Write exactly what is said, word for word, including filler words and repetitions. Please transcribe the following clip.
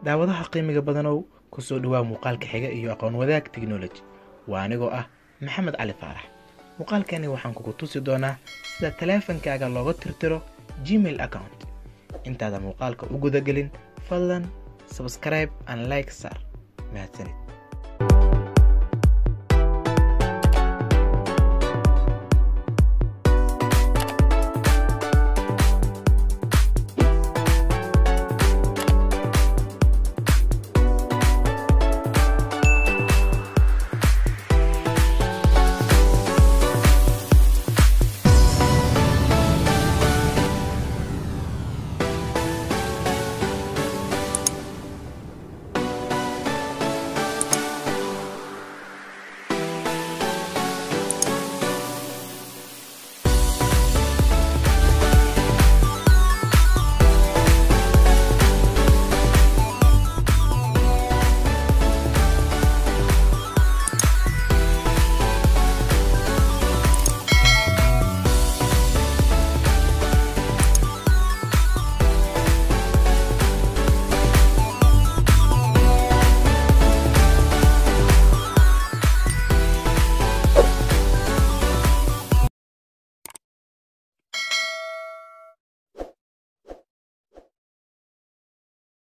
daawadaha qiimiga badanow ku soo dhawaa muuqaalka xiga iyo aqoon wadaag technology waa anigoo ah Maxamed Cali Faarax. muuqaalkani waxaan kugu tusi doonaa sida taleefankaaga looga tirtiro Gmail account. intaada muuqaalka u guda gelin fadlan subscribe and like sar mahadsanid.